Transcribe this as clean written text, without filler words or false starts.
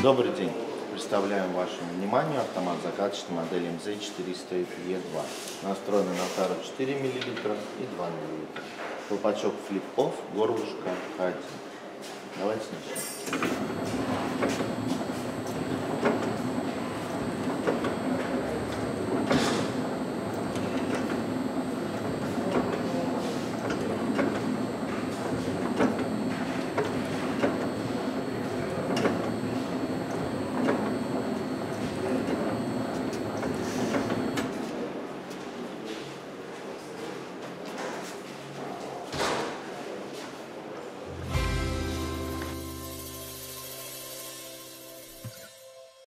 Добрый день. Представляем вашему вниманию автомат закаточной модели МЗ-400E2. Настроенный на тару 4 мл и 2 мл. Колпачок flip-off, горлышко 1. Давайте начнем.